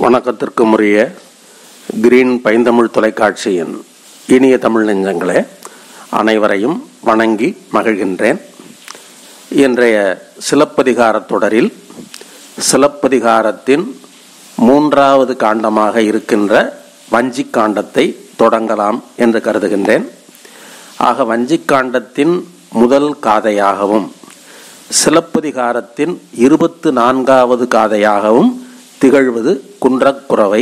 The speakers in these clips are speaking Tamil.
வணக்கத்திற்கும் உரிய கிரீன் பைந்தமிழ் தொலைக்காட்சியின் இனிய தமிழ் நெஞ்சங்களே, அனைவரையும் வணங்கி மகிழ்கின்றேன். இன்றைய சிலப்பதிகாரத் தொடரில் சிலப்பதிகாரத்தின் 3வது காண்டமாக இருக்கின்ற வஞ்சிக் காண்டத்தை தொடங்கலாம் என்று கருதுகின்றேன். ஆக வஞ்சிக் காண்டத்தின் முதல் காதையாகவும் சிலப்பதிகாரத்தின் 24வது காதையாகவும் திகழ்வது குன்றக்குரவை.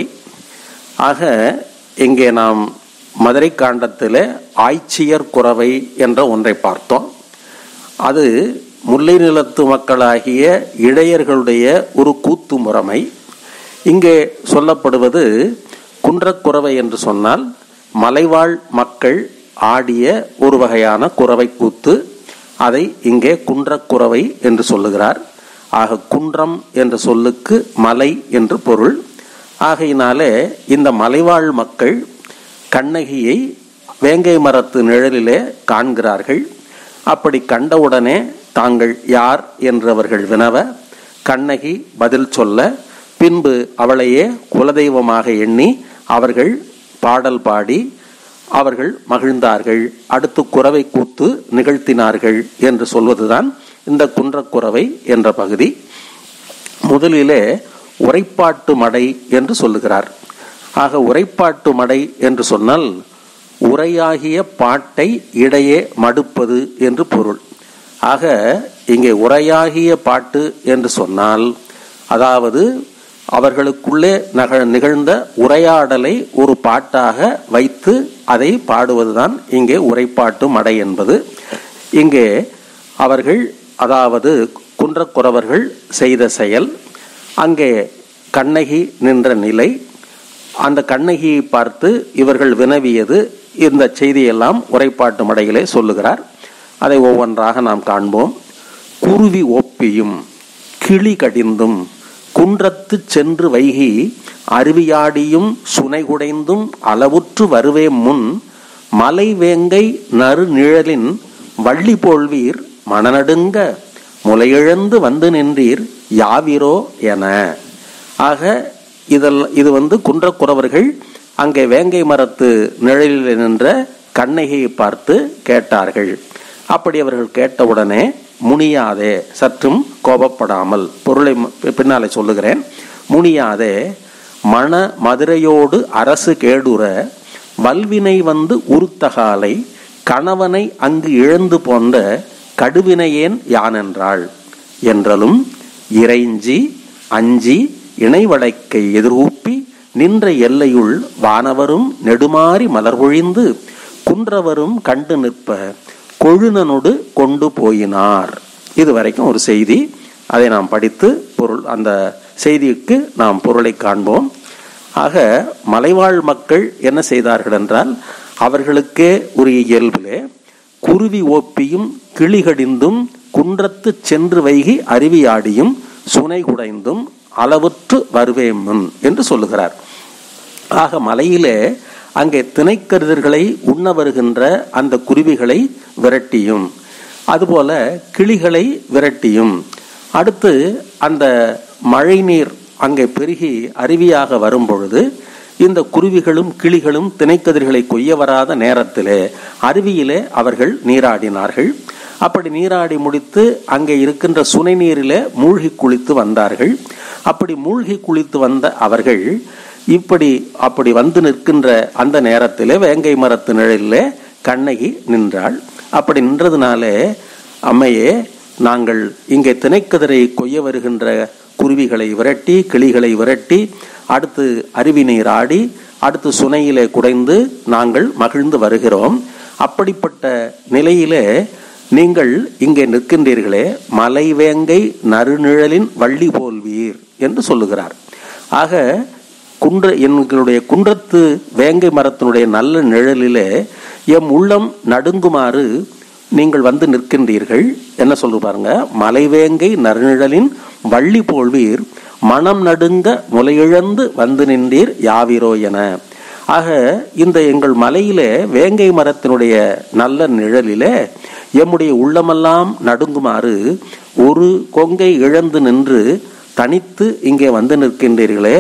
ஆக இங்கே நாம் மதுரை காண்டத்தில் ஆய்ச்சியர் குரவை என்ற ஒன்றை பார்த்தோம். அது முல்லை நிலத்து மக்களாகிய இடையர்களுடைய ஒரு கூத்து முறைமை. இங்கே சொல்லப்படுவது குன்றக்குரவை என்று சொன்னால் மலைவாழ் மக்கள் ஆடிய ஒரு வகையான குரவை கூத்து. அதை இங்கே குன்றக்குரவை என்று சொல்லுகிறார். ஆக குன்றம் என்ற சொல்லுக்கு மலை என்று பொருள். ஆகையினாலே இந்த மலைவாழ் மக்கள் கண்ணகியை வேங்கை மரத்து நிழலிலே காண்கிறார்கள். அப்படி கண்டவுடனே தாங்கள் யார் என்றவர்கள் வினவ, கண்ணகி பதில் சொல்ல, பின்பு அவளையே குலதெய்வமாக எண்ணி அவர்கள் பாடல் பாடி அவர்கள் மகிழ்ந்தார்கள். அடுத்து குரவை கூத்து நிகழ்த்தினார்கள் என்று சொல்வதுதான் இந்த குன்றக்குரவை என்ற பகுதி. முதலிலே உரைப்பாட்டு மடை என்று சொல்லுகிறார். ஆக உரைப்பாட்டு மடை என்று சொன்னால் உரையாகிய பாட்டை இடையே மடுப்பது என்று பொருள். ஆக இங்கே உரையாகிய பாட்டு என்று சொன்னால் அதாவது அவர்களுக்குள்ளே நிகழ்ந்த உரையாடலை ஒரு பாட்டாக வைத்து அதை பாடுவதுதான் இங்கே உரைப்பாட்டு மடை என்பது. இங்கே அவர்கள் அதாவது குன்றக்குரவர்கள் செய்த செயல், அங்கே கண்ணகி நின்ற நிலை, அந்த கண்ணகியை பார்த்து இவர்கள் வினவியது, இந்த செய்தியெல்லாம் உரைப்பாட்டு மடையிலே சொல்லுகிறார். அதை ஒவ்வொன்றாக நாம் காண்போம். குருவி ஒப்பியும் கிளி கடிந்தும் குன்றத்து சென்று வைகி அருவியாடியும் சுனைகுடைந்தும் அளவுற்று வருவே முன் மலை வேங்கை நறு நிழலின் வள்ளி போல்வீர் மணநடுங்க முலையிழந்து வந்து நின்றீர் யாவிரோ என. ஆக இது குன்றக்குரவர்கள் அங்கே வேங்கை மரத்து நிழலில் நின்ற கண்ணகியை பார்த்து கேட்டார்கள். அப்படி அவர்கள் கேட்டவுடனே முனியாதே, சற்றும் கோபப்படாமல், பொருளை பின்னாலே சொல்லுகிறேன், முனியாதே மண மதுரையோடு அரசு கேடுற வல்வினை வந்து உருத்தகாலை கணவனை அங்கு இழந்து போன்ற கடுவினையேன் யானென்றாள் என்றலும் இறைஞ்சி அஞ்சி இணைவடைக்கை எதிர்கூப்பி நின்ற எல்லையுள் வானவரும் நெடுமாறி மலர்பொழிந்து குன்றவரும் கண்டு நிற்ப கொழுனனோடு கொண்டு போயினார். இதுவரைக்கும் ஒரு செய்தி. அதை நாம் படித்து பொருள், அந்த செய்திக்கு நாம் பொருளை காண்போம். ஆக மலைவாழ் மக்கள் என்ன செய்தார்கள் என்றால், அவர்களுக்கே உரிய இயல்பிலே குருவி ஓப்பியும் கிளிகடிந்தும் குன்றத்து சென்று வைகி அருவியாடியும் சுனை குடைந்தும் அளவுற்று வருவேமுன் என்று சொல்லுகிறார். ஆக மலையிலே அங்கே திணைக்கருதர்களை உண்ண வருகின்ற அந்த குருவிகளை விரட்டியும், அதுபோல கிளிகளை விரட்டியும், அடுத்து அந்த மழை நீர் அங்கே பெருகி அருவியாக வரும் பொழுது இந்த குருவிகளும் கிளிகளும் திணைக்கதிர்களை கொய்ய வராத நேரத்திலே அருவியிலே அவர்கள் நீராடினார்கள். அப்படி நீராடி முடித்து அங்கே இருக்கின்ற சுனை நீரிலே மூழ்கி குளித்து வந்தார்கள். அப்படி மூழ்கி குளித்து வந்த அவர்கள் அப்படி வந்து நிற்கின்ற அந்த நேரத்திலே வேங்கை மரத்து நிழலிலே கண்ணகி நின்றாள். அப்படி நின்றதுனாலே, அம்மையே, நாங்கள் இங்கே திணைக்கதிரை கொய்ய வருகின்ற குருவிகளை விரட்டி கிளிகளை விரட்டி அடுத்து அருவி நீர் ஆடி அடுத்து சுனையிலே குடைந்து நாங்கள் மகிழ்ந்து வருகிறோம். அப்படிப்பட்ட நிலையிலே நீங்கள் இங்கே நிற்கின்றீர்களே, மலை வேங்கை நறுநிழலின் வள்ளி போல்வீர் என்று சொல்லுகிறார். ஆக எங்களுடைய குன்றத்து வேங்கை மரத்தினுடைய நல்ல நிழலிலே எம் உள்ளம் நடுங்குமாறு நீங்கள் வந்து நிற்கின்றீர்கள். என்ன சொல்லு பாருங்க, மலைவேங்கை நறுநிழலின் வள்ளி போல்வீர் மனம் நடுங்க முலையிழந்து வந்து நின்றீர் யாவிரோ என. ஆக இந்த எங்கள் மலையிலே வேங்கை மரத்தினுடைய நல்ல நிழலிலே எம்முடைய உள்ளமெல்லாம் நடுங்குமாறு ஒரு கொங்கை இழந்து நின்று தனித்து இங்கே வந்து நிற்கின்றீர்களே,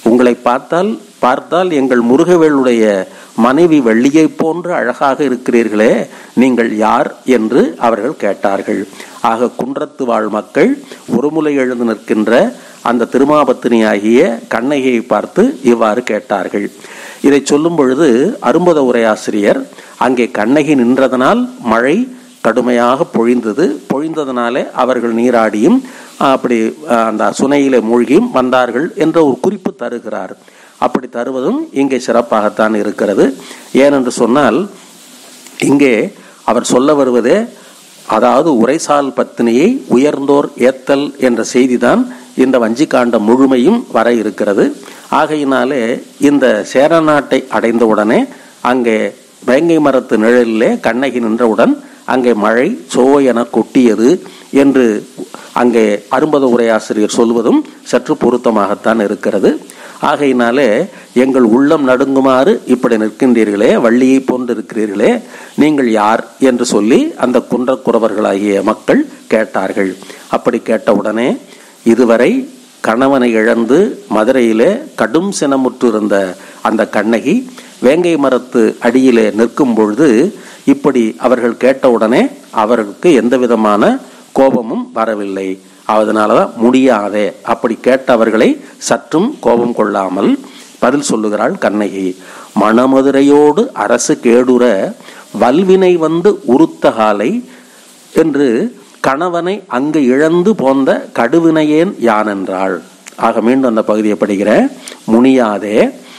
உங்களை பார்த்தால் எங்கள் முருகவேளுடைய மனைவி வெள்ளியை போன்று அழகாக இருக்கிறீர்களே, நீங்கள் யார் என்று அவர்கள் கேட்டார்கள். ஆக குன்றத்து வாழ் மக்கள் ஒருமுலை எழுந்து நிற்கின்ற அந்த திருமாபத்தினியாகிய கண்ணகியை பார்த்து இவ்வாறு கேட்டார்கள். இதை சொல்லும் பொழுது அரும்பத உரையாசிரியர் அங்கே கண்ணகி நின்றதனால் மழை கடுமையாக பொழிந்ததனாலே அவர்கள் நீராடியும் அப்படி அந்த சுனையிலே மூழ்கியும் வந்தார்கள் என்ற ஒரு குறிப்பு தருகிறார். அப்படி தருவதும் இங்கே சிறப்பாகத்தான் இருக்கிறது. ஏனென்று சொன்னால் இங்கே அவர் சொல்ல வருவதே, அதாவது உரைசால் பத்தினியை உயர்ந்தோர் ஏத்தல் என்ற செய்திதான் இந்த வஞ்சிக்காண்டம் முழுமையும் வர இருக்கிறது. ஆகையினாலே இந்த சேர நாட்டை அடைந்தவுடனே அங்கே வேங்கை மரத்து நிழலிலே கண்ணகி நின்றவுடன் அங்கே மழை சோ என கொட்டியது என்று அங்கே அரும்பத உரையாசிரியர் சொல்வதும் சற்று பொருத்தமாகத்தான் இருக்கிறது. ஆகையினாலே எங்கள் உள்ளம் நடுங்குமாறு இப்படி நிற்கின்றீர்களே, வள்ளியை போன்று இருக்கிறீர்களே, நீங்கள் யார் என்று சொல்லி அந்த குன்றக்குறவர்களாகிய மக்கள் கேட்டார்கள். அப்படி கேட்டவுடனே இதுவரை கணவனை இழந்து மதுரையிலே கடும் சினமுற்று இருந்த அந்த கண்ணகி வேங்கை மரத்து அடியிலே நிற்கும் பொழுது இப்படி அவர்கள் கேட்டவுடனே அவர்களுக்கு எந்த விதமான கோபமும் வரவில்லை. அதனாலதான் முடியாதே அப்படி கேட்டவர்களை சற்றும் கோபம் கொள்ளாமல் பதில் சொல்லுகிறாள் கண்ணகி. மணமதுரையோடு அரசு கேடுற வல்வினை வந்து உருத்தகாலை என்று கணவனை அங்கு இழந்து போந்த கடுவினையேன் யான் என்றாள். ஆக மீண்டும் அந்த பகுதியை படிக்கிறேன். முனியாதே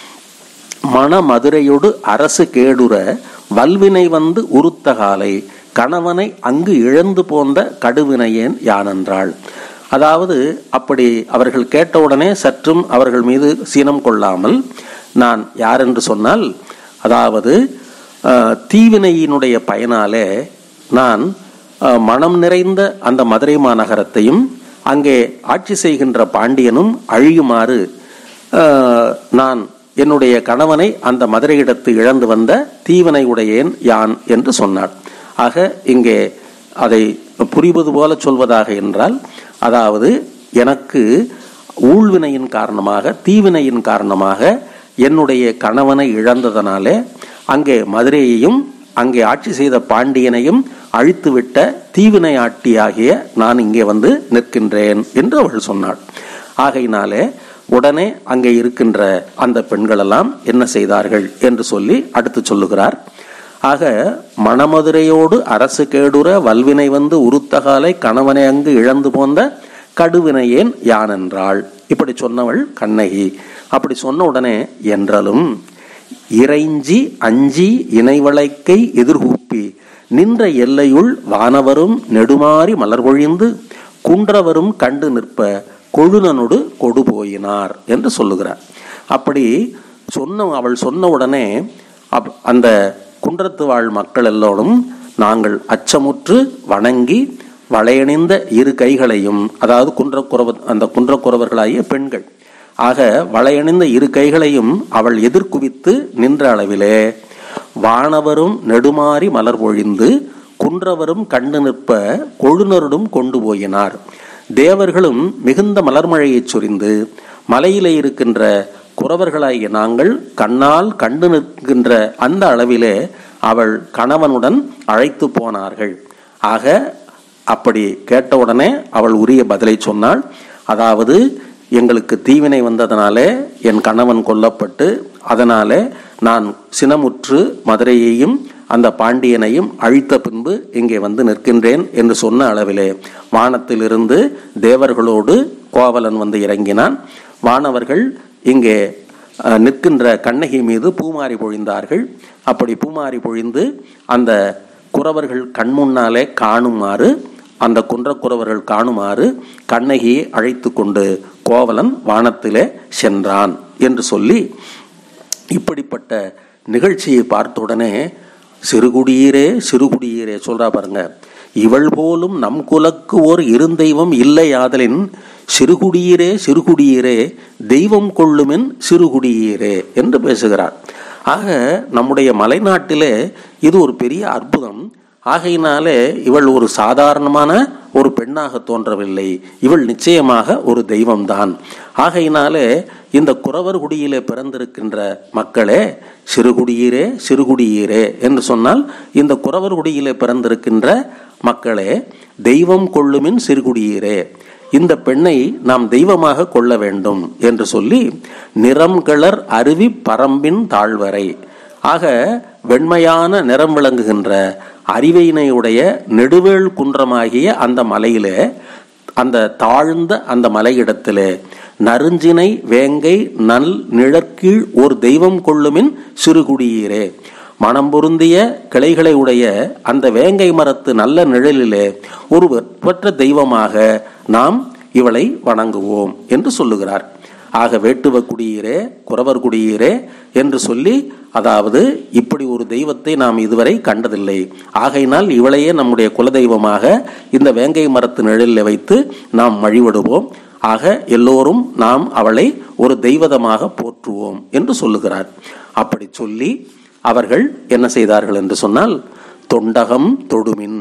மணமதுரையோடு அரசு கேடுற வல்வினை வந்து உருத்தகாலை கணவனை அங்கு இழந்து போந்த கடுவினையேன் யான் என்றாள். அதாவது அப்படி அவர்கள் கேட்டவுடனே சற்றும் அவர்கள் மீது சீனம் கொள்ளாமல், நான் யார் என்று சொன்னால், அதாவது தீவினையினுடைய பயனாலே நான் மனம் நிறைந்த அந்த மதுரை மாநகரத்தையும் அங்கே ஆட்சி செய்கின்ற பாண்டியனும் அழியுமாறு நான் என்னுடைய கணவனை அந்த மதுரையிடத்து இழந்து வந்த தீவினை உடையேன் யான் என்று சொன்னார். ஆக இங்கே அதை புரிவது போல சொல்வதாக என்றால், அதாவது எனக்கு ஊழ்வினையின் காரணமாக தீவினையின் காரணமாக என்னுடைய கணவனை இழந்ததனாலே அங்கே மதுரையையும் அங்கே ஆட்சி செய்த பாண்டியனையும் அழித்துவிட்ட தீவினை ஆட்டியாகிய நான் இங்கே வந்து நிற்கின்றேன் என்று அவள் சொன்னாள். ஆகையினாலே உடனே அங்கே இருக்கின்ற அந்த பெண்களெல்லாம் என்ன செய்தார்கள் என்று சொல்லி அடுத்து சொல்லுகிறார். ஆக மணமதுரையோடு அரசு கேடுற வல்வினை வந்து உருத்தகாலை கணவனை அங்கு இழந்து போந்த கடுவினையேன் யான் என்றாள். இப்படி சொன்னவள் கண்ணகி. அப்படி சொன்ன உடனே என்றாலும் இறைஞ்சி அஞ்சி இணைவளைக்கை எதிர்கூப்பி நின்ற எல்லையுள் வானவரும் நெடுமாறி மலர்பொழிந்து குன்றவரும் கண்டு நிற்ப கொழுனனோடு கொடு போயினார் என்று சொல்லுகிறார். அப்படி அவள் சொன்ன உடனே அந்த குன்றத்து வாழ் மக்கள் எல்லோரும் நாங்கள் அச்சமுற்று வணங்கி வளையணிந்த இரு கைகளையும், அதாவது குன்றக்குறவர்களாகிய பெண்கள், ஆக வளையணிந்த இரு கைகளையும் அவள் எதிர்குவித்து நின்ற அளவிலே வானவரும் நெடுமாறி மலர் பொழிந்து குன்றவரும் கண்டு நிற்ப கொழுனருடும் கொண்டு போயினார். தேவர்களும் மிகுந்த மலர்மழையை சொரிந்து மலையிலே இருக்கின்ற குறவர்களாகிய நாங்கள் கண்ணால் கண்டு நிற்கின்ற அந்த அளவிலே அவள் கணவனுடன் அழைத்து போனார்கள். ஆக அப்படி கேட்டவுடனே அவள் உரிய பதிலை சொன்னாள். அதாவது எங்களுக்கு தீவினை வந்ததனாலே என் கணவன் கொல்லப்பட்டு அதனாலே நான் சினமுற்று மதுரையையும் அந்த பாண்டியனையும் அழித்த பின்பு இங்கே வந்து நிற்கின்றேன் என்று சொன்ன அளவிலே வானத்திலிருந்து தேவர்களோடு கோவலன் வந்து இறங்கினான். வானவர்கள் இங்கே நிற்கின்ற கண்ணகி மீது பூமாரி பொழிந்தார்கள். அப்படி பூமாரி பொழிந்து அந்த குறவர்கள் கண்முன்னாலே காணுமாறு, அந்த குன்றக்குறவர்கள் காணுமாறு கண்ணகியை அழைத்து கொண்டு கோவலன் வானத்திலே சென்றான் என்று சொல்லி, இப்படிப்பட்ட நிகழ்ச்சியை பார்த்துடனே சிறுகுடியீரே சிறுகுடியீரே சொல்றா பாருங்க. இவள் போலும் நம் குலக்கு ஓர் இருந்தெய்வம் இல்லை ஆதலின் சிறுகுடியீரே சிறுகுடியீரே தெய்வம் கொள்ளுமென் சிறுகுடியீரே என்று பேசுகிறார். ஆக நம்முடைய மலைநாட்டிலே இது ஒரு பெரிய அற்புதம். ஆகையினாலே இவள் ஒரு சாதாரணமான ஒரு பெண்ணாக தோன்றவில்லை, இவள் நிச்சயமாக ஒரு தெய்வம்தான். ஆகையினாலே இந்த குறவர் குடியிலே பிறந்திருக்கின்ற மக்களே, சிறுகுடியீரே சிறுகுடியீரே என்று சொன்னால், இந்த குறவர் குடியிலே பிறந்திருக்கின்ற மக்களே, தெய்வம் கொள்ளுமின் சிறுகுடியீரே, இந்த பெண்ணை நாம் தெய்வமாக கொள்ள வேண்டும் என்று சொல்லி, நிறம் கிளர் அருவி பரம்பின் தாழ்வரை, ஆக வெண்மையான நிறம் விளங்குகின்ற அறிவினையுடைய நெடுவேள் குன்றமாகிய அந்த மலையிலே, அந்த தாழ்ந்த அந்த மலையிடத்திலே நறுஞ்சினை வேங்கை நல் நிழற்கீழ் ஒரு தெய்வம் கொள்ளுமின் சிறுகுடியீரே, மனம் பொருந்திய கிளைகளை உடைய அந்த வேங்கை மரத்து நல்ல நிழலிலே ஒரு வெற்பற்ற தெய்வமாக நாம் இவளை வணங்குவோம் என்று சொல்லுகிறார். ஆக வேட்டுவ குடியீரே குறவர் குடியீரே என்று சொல்லி, அதாவது இப்படி ஒரு தெய்வத்தை நாம் இதுவரை கண்டதில்லை, ஆகையினால் இவளையே நம்முடைய குலதெய்வமாக இந்த வேங்கை மரத்து நிழலில் வைத்து நாம் வழிபடுவோம். ஆக எல்லோரும் நாம் அவளை ஒரு தெய்வதமாக போற்றுவோம் என்று சொல்லுகிறார். அப்படி சொல்லி அவர்கள் என்ன செய்தார்கள் என்று சொன்னால், தொண்டகம் தொடுமின்,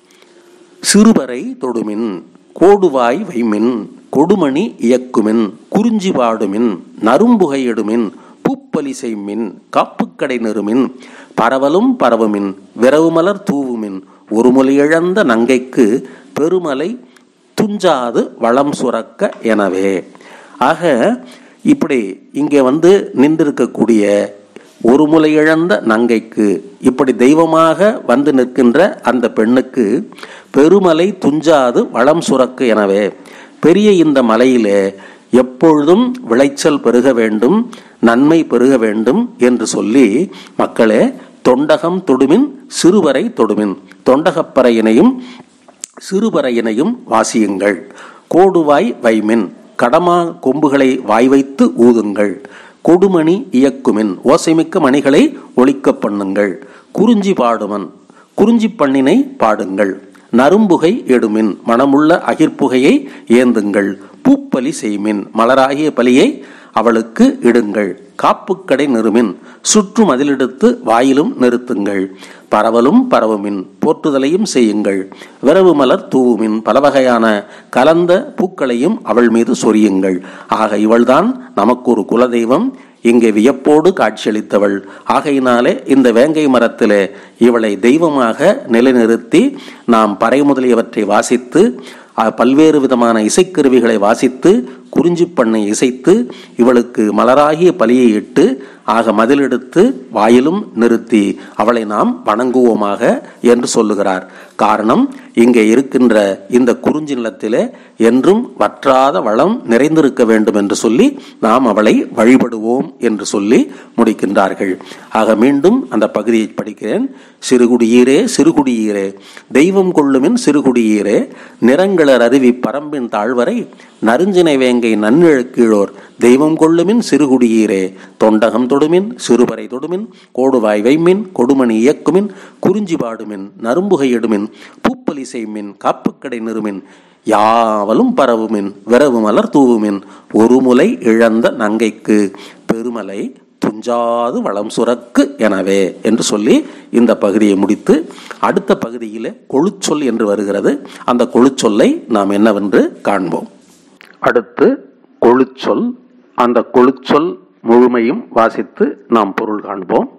சிறுவரை தொடுமின், கோடுவாய் வைமின், கொடுமணி இயக்குமின், குறிஞ்சி பாடுமின், நரும்புகை எடுமின், பூப்பலி செய்மின், காப்புக்கடை நெருமின், பரவலும் பரவுமின், விரவுமலர் தூவுமின், ஒரு மொழி இழந்த நங்கைக்கு பெருமலை துஞ்சாது வளம் சுரக்க எனவே. ஆக இப்படி இங்கே நின்றிருக்கக்கூடிய ஒரு முலை இழந்த நங்கைக்கு, இப்படி தெய்வமாக வந்து நிற்கின்ற அந்த பெண்ணுக்கு பெருமலை துஞ்சாது வளம் சுரக்க எனவே, பெரிய இந்த மலையிலே எப்பொழுதும் விளைச்சல் பெருக வேண்டும், நன்மை பெருக வேண்டும் என்று சொல்லி, மக்களே தொண்டகம் தொடுமின் சிறுவரை தொடுமின், தொண்டகப்பறையினையும் சிறுபறையினையும் வாசியுங்கள், கோடுவாய் வைமின், கடமா கொம்புகளை வாய் வைத்து ஊதுங்கள், கொடுமணி இயக்குமின், ஓசைமிக்க மணிகளை ஒலிக்க பண்ணுங்கள், குறிஞ்சி பாடுமன், குறிஞ்சி பண்ணினை பாடுங்கள், நரும்புகை எடுமின், மனமுள்ள அகிர்ப்புகையை ஏந்துங்கள், பூப்பலி செய்மின், மலராகிய பலியை அவளுக்கு இடுங்கள், காப்புக்கடை நெருமின், சுற்று மதிலெடுத்து வாயிலும் நிறுத்துங்கள், பரவலும் பரவுமின், போற்றுதலையும் செய்யுங்கள், விரவு மலர் தூவுமின், பல வகையான கலந்த பூக்களையும் அவள் மீது சொரியுங்கள். ஆக இவள்தான் நமக்கு ஒரு குலதெய்வம், இங்கே வியப்போடு காட்சியளித்தவள். ஆகையினாலே இந்த வேங்கை மரத்திலே இவளை தெய்வமாக நிலைநிறுத்தி நாம் பறை முதலியவற்றை வாசித்து, பல்வேறு விதமான இசைக்கருவிகளை வாசித்து, குறிஞ்சி பண்ணை இசைத்து, இவளுக்கு மலராகிய பலியை இட்டு, ஆக மதிலெடுத்து வாயிலும் நிறுத்தி அவளை நாம் வணங்குவோமாக என்று சொல்லுகிறார். காரணம், இங்கே இருக்கின்ற இந்த குறிஞ்சி நிலத்திலே என்றும் வற்றாத வளம் நிறைந்திருக்க வேண்டும் என்று சொல்லி நாம் அவளை வழிபடுவோம் என்று சொல்லி முடிக்கின்றார்கள். ஆக மீண்டும் அந்த பகுதியை படிக்கிறேன். சிறுகுடியீரே சிறுகுடியீரே, தெய்வம் கொள்ளுமின் சிறுகுடியீரே, நிறங்களர் அருவி பரம்பின் தாழ்வரை, நறுஞ்சினை வேங்கை நன்னிழக்கீழோர், தெய்வம் கொள்ளுமின் சிறுகுடியீரே, தொண்டகம் தொடுமின் சிறுபறை தொடுமின், கோடுவாய் வைமின், கொடுமணி இயக்குமின், குறிஞ்சி பாடுமின், நரும்புகை எடுமின், பூப்பலி செய்மின், காப்புக்கடை நெருமின், யாவலும் பரவுமின், விரவு மலர் தூவுமின், ஒரு முலை இழந்த நங்கைக்கு பெருமலை துஞ்சாது வளம் சுரக்கு எனவே என்று சொல்லி இந்த பகுதியை முடித்து, அடுத்த பகுதியிலே கொழுச்சொல் என்று வருகிறது. அந்த கொழுச்சொல்லை நாம் என்னவென்று காண்போம். அடுத்து கொழுச்சொல், அந்த கொழுச்சொல் முழுமையும் வாசித்து நாம் பொருள் காண்போம்.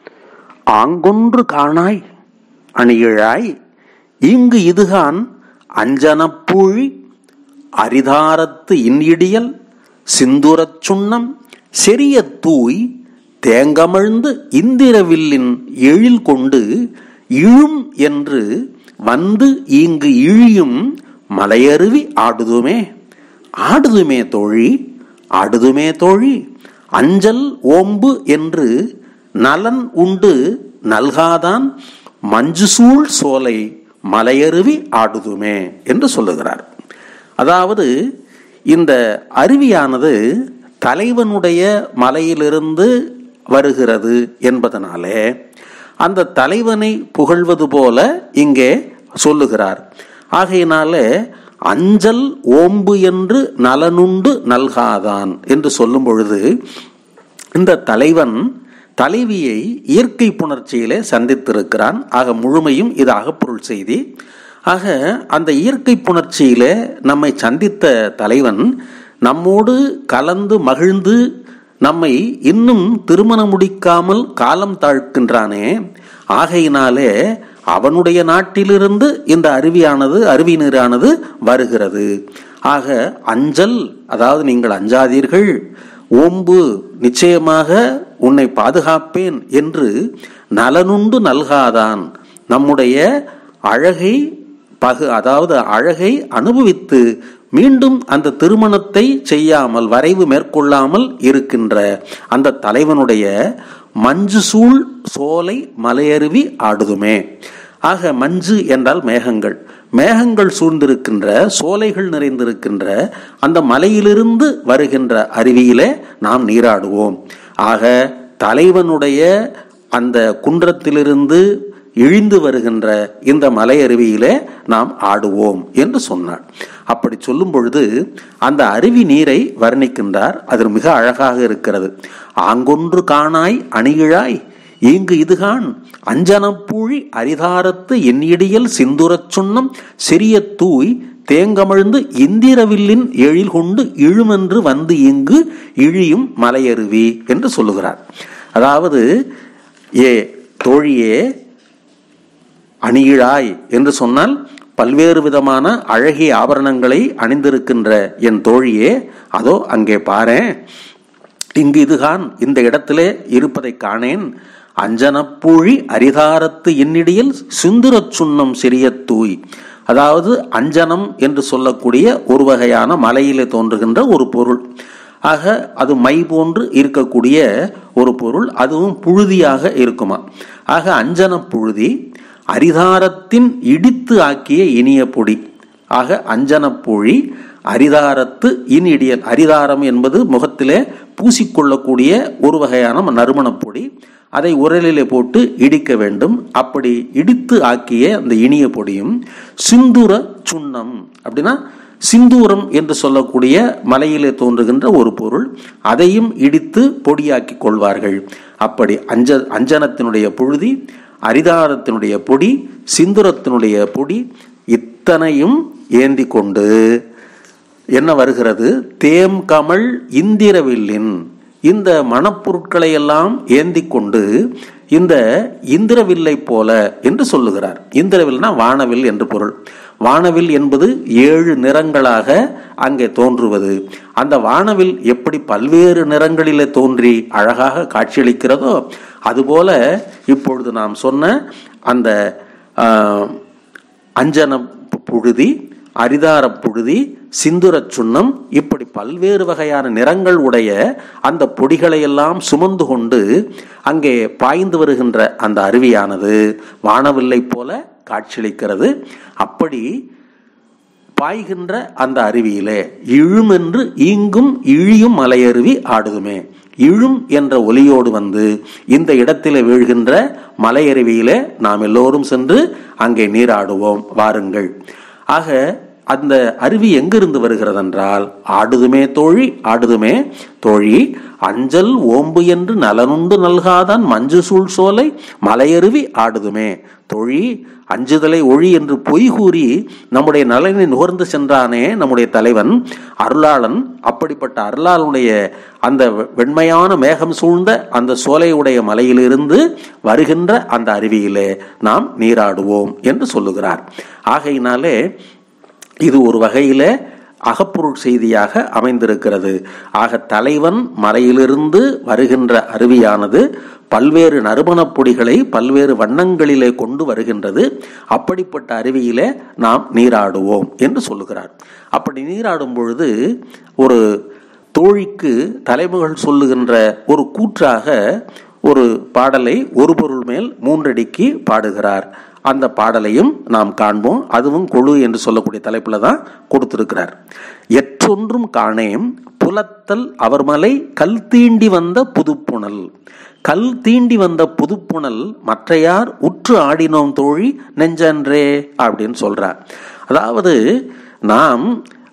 ஆங்கொன்று காணாய் அணியிழாய், இங்கு இதுகான் அஞ்சனப்பூழி, அரிதாரத்து இன்இடியல், சிந்துரச் சுண்ணம், செரிய தூய், தேங்கமிழ்ந்து இந்திரவில்லின் எழில் கொண்டு இழும் என்று வந்து இங்கு இழியும் மலையருவி ஆடுதுமே, ஆடுதுமே தோழி, ஆடுதுமே தோழி, அஞ்சல் ஓம்பு என்று நலன் உண்டு நல்காதான், மஞ்சுசூழ் சோலை மலையருவி ஆடுதுமே என்று சொல்லுகிறார். அதாவது இந்த அருவியானது தலைவனுடைய மலையிலிருந்து வருகிறது என்பதனாலே அந்த தலைவனை புகழ்வது போல இங்கே சொல்லுகிறார். ஆகையினாலே அஞ்சல் ஓம்பு என்று நலனுண்டு நல்காதான் என்று சொல்லும் பொழுது, இந்த தலைவன் தலைவியை இயற்கை புணர்ச்சியிலே சந்தித்திருக்கிறான். ஆக முழுமையும் இது அகப்பொருள் செய்தி. ஆக அந்த இயற்கை புணர்ச்சியிலே நம்மை சந்தித்த தலைவன் நம்மோடு கலந்து மகிழ்ந்து நம்மை இன்னும் திருமணம் முடிக்காமல் காலம் தாழ்கின்றானே, ஆகையினாலே அவனுடைய நாட்டிலிருந்து இந்த அருவி நீரானது வருகிறது. ஆக அஞ்சல், அதாவது நீங்கள் அஞ்சாதீர்கள், ஓம்பு, நிச்சயமாக உன்னை பாதுகாப்பேன் என்று நலனுண்டு நல்காதான் நம்முடைய அழகை அதாவது அழகை அனுபவித்து மீண்டும் அந்த திருமணத்தை செய்யாமல் வரைவு மேற்கொள்ளாமல் இருக்கின்ற அந்த தலைவனுடைய மஞ்சு சூழ் சோலை மலையருவி ஆடுதுமே. ஆக மஞ்சு என்றால் மேகங்கள், மேகங்கள் சூழ்ந்திருக்கின்ற சோலைகள் நிறைந்திருக்கின்ற அந்த மலையிலிருந்து வருகின்ற அருவியிலே நாம் நீராடுவோம். ஆக தலைவனுடைய அந்த குன்றத்திலிருந்து இழிந்து வருகின்ற இந்த மலை அருவியிலே நாம் ஆடுவோம் என்று சொன்னார். அப்படி சொல்லும் பொழுது அந்த அருவி நீரை வர்ணிக்கின்றார். அது மிக அழகாக இருக்கிறது. ஆங்கொன்று காணாய் அணியிழாய் ஈங்கு இதுகான் அஞ்சனப்பூழி அரிதாரத்து எண்ணிடியல் சிந்துரச் சுண்ணம் சிறிய தூய் தேங்கமிழ்ந்து இந்திரவில்லின் எழில் கொண்டு இழுமென்று வந்து இங்கு இழியும் மலையருவி என்று சொல்லுகிறார். அதாவது, ஏ தோழியே, அணியிழாய் என்று சொன்னால் பல்வேறு விதமான அழகிய ஆபரணங்களை அணிந்திருக்கின்ற என் தோழியே, அதோ அங்கே பாரேன், இங்கு இதுகான் இந்த இடத்திலே இருப்பதை காணேன். அஞ்சனப்பூழி அரிதாரத்து இன்னிடியில் சுந்தரச் சுண்ணம் சிறிய தூய். அதாவது அஞ்சனம் என்று சொல்லக்கூடிய ஒரு வகையான மலையிலே தோன்றுகின்ற ஒரு பொருள். ஆக அது மை போன்று இருக்கக்கூடிய ஒரு பொருள், அதுவும் புழுதியாக இருக்குமா. ஆக அஞ்சன புழுதி அரிதாரத்தின் இடித்து ஆக்கிய இனிய பொடி. ஆக அஞ்சனப்பொழி அரிதாரத்து இனிடியல். அரிதாரம் என்பது முகத்திலே பூசிக்கொள்ளக்கூடிய ஒரு வகையான நறுமணப் பொடி. அதை உரலிலே போட்டு இடிக்க வேண்டும். அப்படி இடித்து ஆக்கிய அந்த இனிய பொடியும் சிந்துர சுண்ணம், அப்படின்னா சிந்தூரம் என்று சொல்லக்கூடிய மலையிலே தோன்றுகின்ற ஒரு பொருள், அதையும் இடித்து பொடியாக்கி கொள்வார்கள். அப்படி அஞ்சனத்தினுடைய புழுதி, அரிதாரத்தினுடைய பொடி, சிந்துரத்தினுடைய பொடி, இத்தனையும் ஏந்தி கொண்டு என்ன வருகிறது? தேம் கமல் இந்திரவில்லின், இந்த மணப்பொருட்களை எல்லாம் ஏந்தி கொண்டு இந்த இந்திரவில்லை போல என்று சொல்லுகிறார். இந்திரவில்னா வானவில் என்று பொருள். வானவில் என்பது 7 நிறங்களாக அங்கே தோன்றுவது. அந்த வானவில் எப்படி பல்வேறு நிறங்களிலே தோன்றி அழகாக காட்சியளிக்கிறதோ, அதுபோல இப்பொழுது நாம் சொன்ன அந்த அஞ்சன புழுதி, அரிதார புழுதி, சிந்துரச் சுண்ணம், இப்படி பல்வேறு வகையான நிறங்கள் உடைய அந்த பொடிகளை எல்லாம் சுமந்து கொண்டு அங்கே பாய்ந்து வருகின்ற அந்த அருவியானது வானவில்லை போல காட்சியளிக்கிறது. அப்படி பாய்கின்ற அந்த அருவியிலே இழும் என்று ஈங்கும் இழியும் மலையருவி ஆடுதுமே. இழும் என்ற ஒலியோடு வந்து இந்த இடத்திலே வீழ்கின்ற மலையருவியிலே நாம் எல்லோரும் சென்று அங்கே நீராடுவோம், வாருங்கள். ஆக அந்த அருவி எங்கிருந்து வருகிறது என்றால், ஆடுதுமே தோழி, ஆடுதுமே தோழி, அஞ்சல் ஓம்பு என்று நலனுண்டு நல்காதான் மஞ்சு சூழ் சோலை மலையருவி ஆடுதுமே தோழி. அஞ்சுதலை ஒழி என்று பொய் கூறி நம்முடைய நலனை நுகர்ந்து சென்றானே நம்முடைய தலைவன் அருளாளன். அப்படிப்பட்ட அருளாளனுடைய அந்த வெண்மையான மேகம் சூழ்ந்த அந்த சோலையுடைய மலையிலிருந்து வருகின்ற அந்த அருவியிலே நாம் நீராடுவோம் என்று சொல்லுகிறார். ஆகையினாலே இது ஒரு வகையில அகப்பொருள் செய்தியாக அமைந்திருக்கிறது. ஆக தலைவன் மலையிலிருந்து வருகின்ற அருவியானது பல்வேறு நறுமணப் பொடிகளை பல்வேறு வண்ணங்களிலே கொண்டு வருகின்றது. அப்படிப்பட்ட அருவியிலே நாம் நீராடுவோம் என்று சொல்லுகிறார். அப்படி நீராடும் பொழுது ஒரு தோழிக்கு தலைமகள் சொல்லுகின்ற ஒரு கூற்றாக ஒரு பாடலை ஒரு பொருள் மேல் 3 அடிக்கு பாடுகிறார். அந்த பாடலையும் நாம் காண்போம். அதுவும் கொழு என்று சொல்லக்கூடிய தலைப்புல தான் கொடுத்திருக்கிறார். எற்றொன்றும் காணேம் புலத்தல் அவர் மலை கல் தீண்டி வந்த புதுப்புணல். கல் தீண்டி வந்த புதுப்புணல் மற்றையார் உற்று ஆடினோம் தோழி நெஞ்சன்றே அப்படின்னு சொல்றார். அதாவது நாம்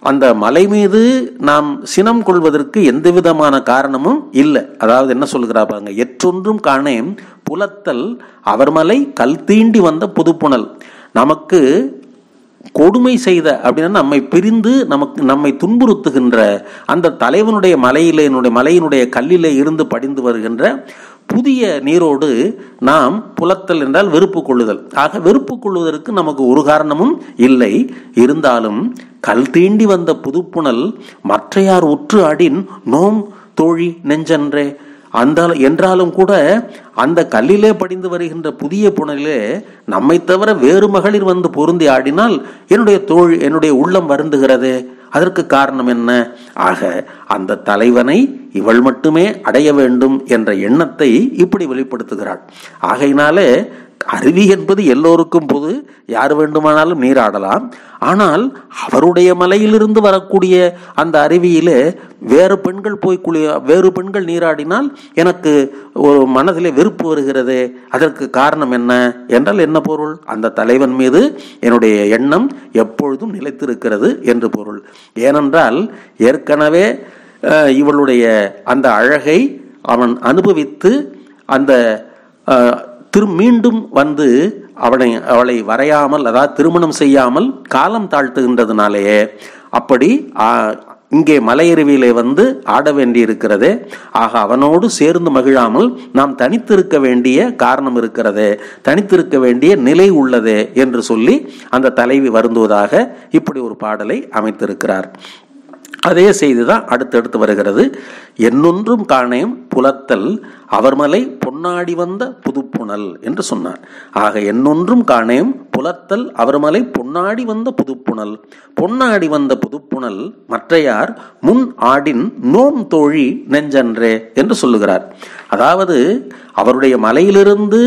அந்த மலை மீது நாம் சினம் கொள்வதற்கு எந்த விதமான காரணமும் இல்லை. அதாவது என்ன சொல்கிறார் பாருங்க, எற்றொன்றும் காணேம் புலத்தல் அவர் மலை கல் தீண்டி வந்த புதுப்புணல். நமக்கு கொடுமை செய்த அப்படின்னா நம்மை பிரிந்து நம்மை துன்புறுத்துகின்ற அந்த தலைவனுடைய மலையினுடைய கல்லிலே இருந்து படிந்து வருகின்ற புதிய நீரோடு நாம் புலத்தல் என்றால் வெறுப்பு கொள்ளுதல். ஆக வெறுப்பு கொள்வதற்கு நமக்கு ஒரு காரணமும் இல்லை. இருந்தாலும் கல் தீண்டி வந்த புதுப்புணல் மற்றையார் உற்று ஆடின் நோம் தோழி நெஞ்சன்றே. என்றாலும் கூட அந்த கல்லிலே படிந்து வருகின்ற புதிய புனலிலே நம்மை தவிர வேறு மகளிர் வந்து பொருந்தி ஆடினால் என்னுடைய உள்ளம் வருந்துகிறது. அதற்கு காரணம் என்ன? ஆக அந்த தலைவனை இவள் மட்டுமே அடைய வேண்டும் என்ற எண்ணத்தை இப்படி வெளிப்படுத்துகிறாள். ஆகையினாலே அருவி என்பது எல்லோருக்கும் பொது, யார் வேண்டுமானாலும் நீராடலாம். ஆனால் அவருடைய மலையிலிருந்து வரக்கூடிய அந்த அருவியிலே வேறு பெண்கள் நீராடினால் எனக்கு ஒரு மனதிலே வெறுப்பு வருகிறது. அதற்கு காரணம் என்ன என்றால் என்ன பொருள்? அந்த தலைவன் மீது என்னுடைய எண்ணம் எப்பொழுதும் நிலைத்திருக்கிறது என்று பொருள். ஏனென்றால் ஏற்கனவே இவளுடைய அந்த அழகை அவன் அனுபவித்து அந்த மீண்டும் வந்து அவளை வரையாமல், அதாவது திருமணம் செய்யாமல் காலம் தாழ்த்துகின்றதுனாலேயே அப்படி இங்கே மலையருவியிலே வந்து ஆட வேண்டி இருக்கிறதே. ஆக அவனோடு சேர்ந்து மகிழாமல் நாம் தனித்திருக்க வேண்டிய காரணம் இருக்கிறதே, தனித்திருக்க வேண்டிய நிலை உள்ளதே என்று சொல்லி அந்த தலைவி வருந்துவதாக இப்படி ஒரு பாடலை அமைத்திருக்கிறார். அதே செய்திதான் அடுத்தடுத்து வருகிறது. என்னொன்றும் காணேம் புலத்தல் அவர்மலை பொன்னாடி வந்த புதுப்புணல் என்று சொன்னார். ஆக என்னொன்றும் காணேம் புலத்தல் அவர்மலை பொன்னாடி வந்த புதுப்புணல். பொன்னாடி வந்த புதுப்புணல் மற்றையார் முன் ஆடின் நோம் தோழி நெஞ்சன்றே என்று சொல்லுகிறார். அதாவது அவருடைய மலையிலிருந்து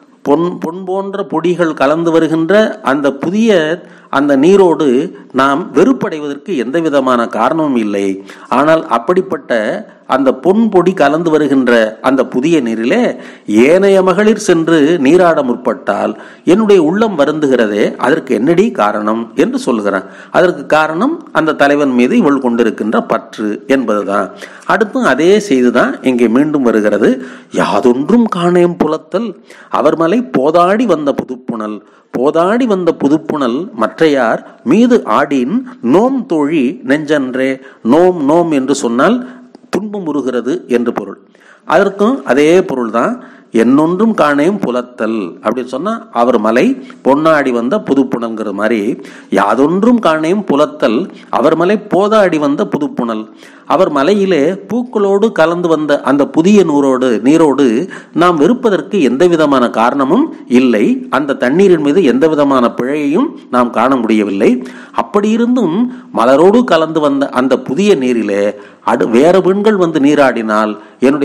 பொன் போன்ற பொடிகள் கலந்து வருகின்ற அந்த புதிய அந்த நீரோடு நாம் வெறுப்படைவதற்கு எந்த விதமான காரணமும் இல்லை. ஆனால் அப்படிப்பட்ட அந்த பொன் பொடி கலந்து வருகின்ற அந்த புதிய நீரிலே ஏனைய மகளிர் சென்று நீராட முற்பட்டால் என்னுடைய உள்ளம் வருந்துகிறதே, அதற்கு என்னடி காரணம் என்று சொல்லுகிறான். அதற்கு காரணம் அந்த தலைவன் மீது இவள் கொண்டிருக்கின்ற பற்று என்பதுதான். அடுத்தும் அதே செய்துதான் இங்கே மீண்டும் வருகிறது. யாதொன்றும் காணேம் புலத்தல் அவர் மலை போதாடி வந்த புதுப்புணல். போதாடி வந்த புதுப்புணல் மற்றையார் மீது ஆடின் நோம் தோழி நெஞ்சன்றே. நோம் என்று சொன்னால் துன்பம் உருகிறது என்று பொருள். அதற்கும் அதே பொருள் தான். என்னொன்றும் காணேம் புலத்தல் அப்படின்னு சொன்னா அவர் மலை பொன்னாடி வந்த புதுப்புணல்ங்கிற மாதிரி, யாதொன்றும் காணேம் புலத்தல் அவர் மலை போதாடி வந்த புதுப்புணல். அவர் மலையிலே பூக்களோடு கலந்து வந்த அந்த புதிய நீரோடு நாம் வெறுப்பதற்கு எந்த விதமான காரணமும் இல்லை. அந்த தண்ணீரின் மீது எந்த விதமான பிழையையும் நாம் காண முடியவில்லை. அப்படி இருந்தும் மலரோடு கலந்து வந்த அந்த புதிய நீரிலே வேற பெண்கள் வந்து நீராடினால்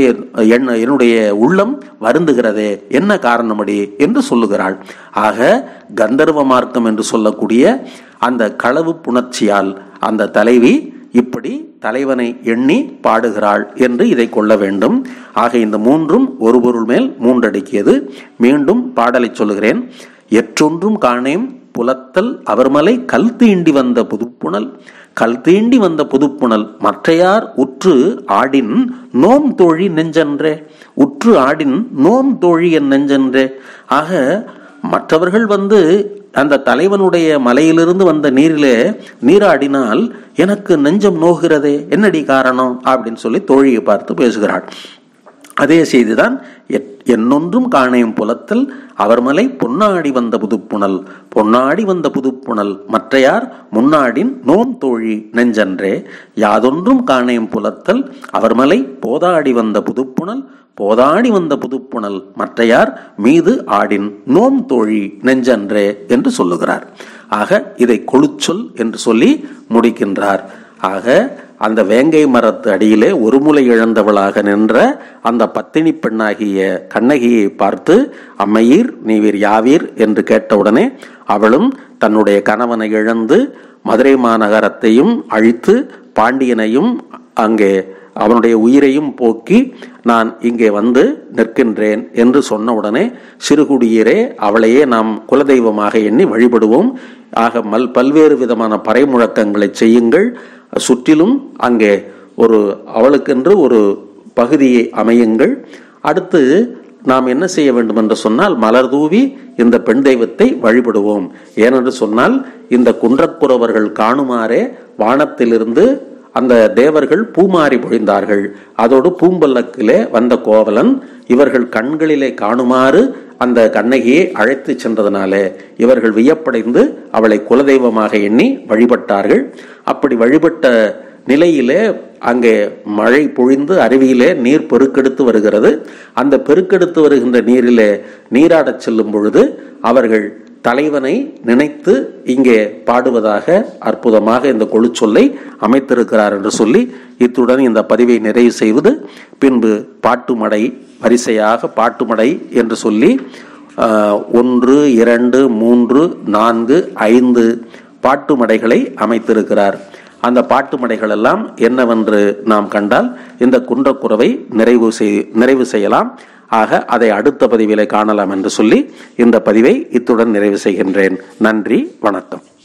என்னுடைய உள்ளம் வருந்துகிறதே, என்ன காரணமடி என்று சொல்லுகிறாள். ஆக கந்தர்வ மார்க்கம் என்று சொல்லக்கூடிய அந்த களவு புணர்ச்சியால் அந்த தலைவி இப்படி தலைவனை எண்ணி பாடுகிறாள் என்று இதை கொள்ள வேண்டும். ஆக இந்த மூன்றும் ஒரு பொருள் மேல் மூன்றடிக்கியது. மீண்டும் பாடலை சொல்லுகிறேன். எற்றொன்றும் காணேம் புலத்தல் அவர்மலை கல் தீண்டி வந்த புதுப்புணல். கல் தீண்டி வந்த புதுப்புணல் மற்றையார் உற்று ஆடின் நோம் தோழி நெஞ்சன்றே. உற்று ஆடின் நோம் தோழி என் நெஞ்சன்றே. ஆக மற்றவர்கள் வந்து அந்த தலைவனுடைய மலையிலிருந்து வந்த நீரிலே நீராடினால் எனக்கு நெஞ்சம் நோகிறதே, என்னடி காரணம் அப்படின்னு சொல்லி தோழியை பார்த்து பேசுகிறாள். அதே செய்திதான் என்னொன்றும் காணேம் புலத்தல் அவர் மலை பொன்னாடி வந்த புதுப்புணல். பொன்னாடி வந்த புதுப்புணல் மற்றையார் முன்னாடின் நோம் தோழி நெஞ்சன்றே. யாதொன்றும் காணேம் புலத்தல் அவர் மலை போதாடி வந்த புதுப்புணல். போதாடி வந்த புதுப்புணல் மற்றையார் மீது ஆடின் நோம் தோழி நெஞ்சன்றே என்று சொல்லுகிறார். ஆக இதை கொழுச்சொல் என்று சொல்லி முடிக்கின்றார். ஆக அந்த வேங்கை மரத்து அடியிலே ஒரு முலை இழந்தவளாக நின்ற அந்த பத்தினி பெண்ணாகிய கண்ணகியை பார்த்து அம்மையீர் நீவீர் யாவீர் என்று கேட்டவுடனே அவளும் தன்னுடைய கணவனை இழந்து மதுரை மாநகரத்தையும் அழித்து பாண்டியனையும் அங்கே அவனுடைய உயிரையும் போக்கி நான் இங்கே வந்து நிற்கின்றேன் என்று சொன்ன உடனே, சிறுகுடியரே, அவளையே நாம் குலதெய்வமாக எண்ணி வழிபடுவோம். ஆக பல்வேறு விதமான பறைமுழக்கங்களை செய்யுங்கள். சுற்றிலும் அங்கே அவளுக்கென்று ஒரு பகுதியை அமையுங்கள். அடுத்து நாம் என்ன செய்ய வேண்டும் என்று சொன்னால், மலர் தூவி இந்த பெண் தெய்வத்தை வழிபடுவோம். ஏனென்று சொன்னால், இந்த குன்றக்குறவர்கள் காணுமாறே வானத்திலிருந்து அந்த தேவர்கள் பூமாரி பொழிந்தார்கள். அதோடு பூம்பல்லக்கிலே வந்த கோவலன் இவர்கள் கண்களிலே காணுமாறு அந்த கண்ணகியை அழைத்து சென்றதனாலே இவர்கள் வியப்படைந்து அவளை குலதெய்வமாக எண்ணி வழிபட்டார்கள். அப்படி வழிபட்ட நிலையிலே அங்கே மழை பொழிந்து அருவியிலே நீர் பெருக்கெடுத்து வருகிறது. அந்த பெருக்கெடுத்து வருகின்ற நீரிலே நீராடச் செல்லும் பொழுது அவர்கள் தலைவனை நினைத்து இங்கே பாடுவதாக அற்புதமாக இந்த கொழுச்சொல்லை அமைத்திருக்கிறார் என்று சொல்லி இத்துடன் இந்த பதிவை நிறைவு செய்வது. பின்பு பாட்டுமடை வரிசையாக பாட்டுமடை என்று சொல்லி 1, 2, 3, 4, 5 பாட்டுமடைகளை அமைத்திருக்கிறார். அந்த பாட்டுமடைகள் எல்லாம் என்னவென்று நாம் கண்டால் இந்த குன்றக்குறவை நிறைவு செய்யலாம். ஆக அதை அடுத்த பதிவிலே காணலாம் என்று சொல்லி இந்த பதிவை இத்துடன் நிறைவு செய்கின்றேன். நன்றி, வணக்கம்.